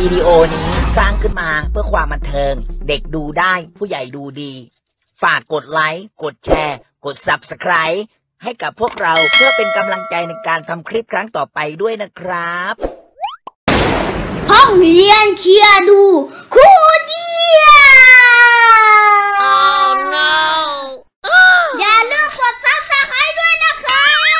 วิดีโอนี้สร้างขึ้นมาเพื่อความบันเทิงเด็กดูได้ผู้ใหญ่ดูดีฝากกดไลค์กดแชร์กด Subscribe ให้กับพวกเราเพื่อเป็นกำลังใจในการทำคลิปครั้งต่อไปด้วยนะครับห้องเรียนเคลียร์ดูครูเดียว no อย่าลืมกด Subscribe ด้วยนะคะ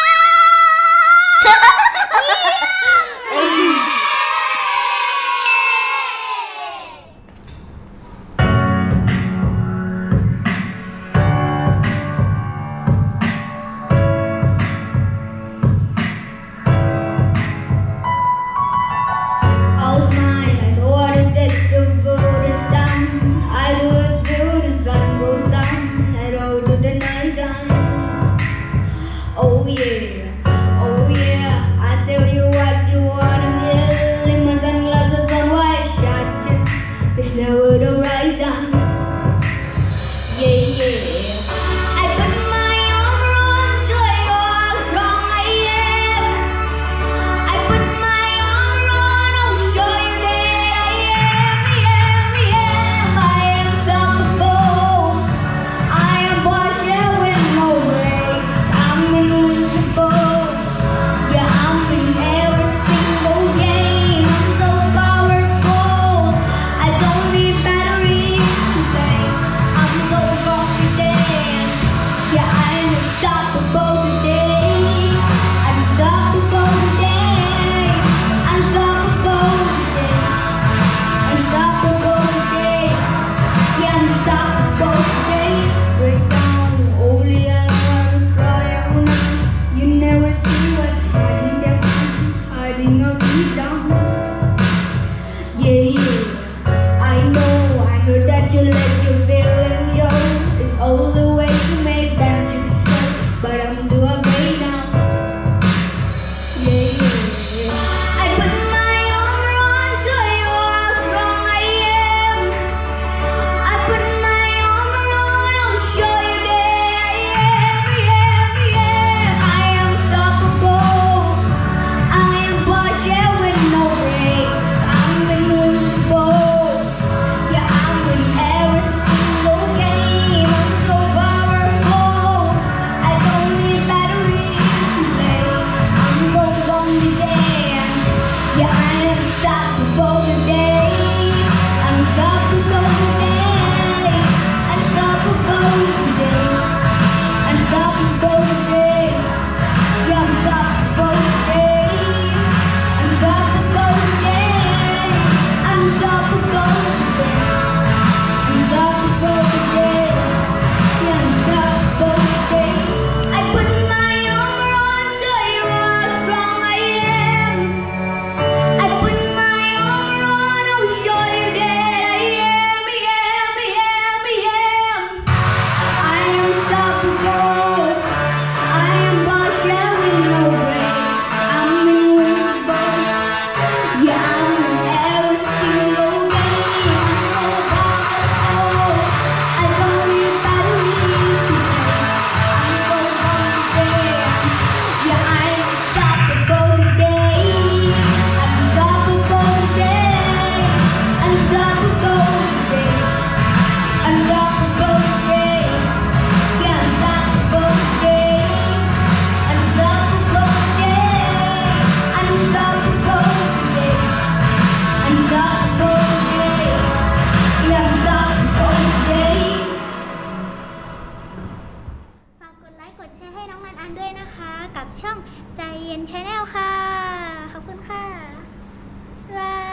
กดแชร์ให้น้องอันด้วยนะคะกับช่องใจเย็น Channel ค่ะขอบคุณค่ะบ๊ายบาย